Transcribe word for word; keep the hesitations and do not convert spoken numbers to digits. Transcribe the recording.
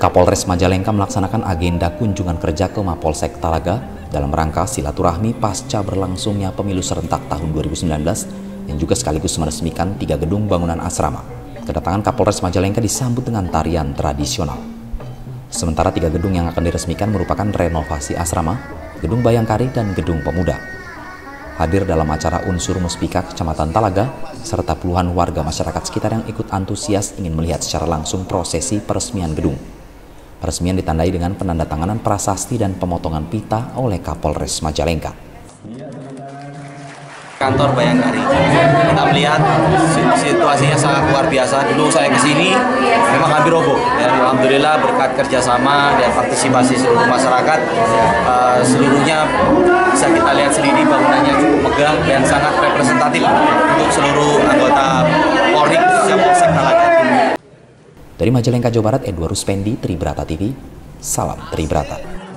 Kapolres Majalengka melaksanakan agenda kunjungan kerja ke Mapolsek Talaga dalam rangka silaturahmi pasca berlangsungnya pemilu serentak tahun dua ribu sembilan belas yang juga sekaligus meresmikan tiga gedung bangunan asrama. Kedatangan Kapolres Majalengka disambut dengan tarian tradisional. Sementara tiga gedung yang akan diresmikan merupakan renovasi asrama, Gedung Bayangkari, dan Gedung Pemuda. Hadir dalam acara unsur Muspika Kecamatan Talaga, serta puluhan warga masyarakat sekitar yang ikut antusias ingin melihat secara langsung prosesi peresmian gedung. Peresmian ditandai dengan penandatanganan prasasti dan pemotongan pita oleh Kapolres Majalengka. Kantor Bayangkari, kita melihat situasinya sangat luar biasa. Dulu saya kesini memang hampir roboh. Ya, Alhamdulillah berkat kerjasama dan partisipasi seluruh masyarakat, uh, seluruhnya bisa kita lihat sendiri bangunannya cukup megah dan sangat representatif untuk seluruh anggota Polri khususnya Polsek Talaga. Dari Majalengka, Jawa Barat, Edward Ruspendi, Tribrata T V, salam Tribrata.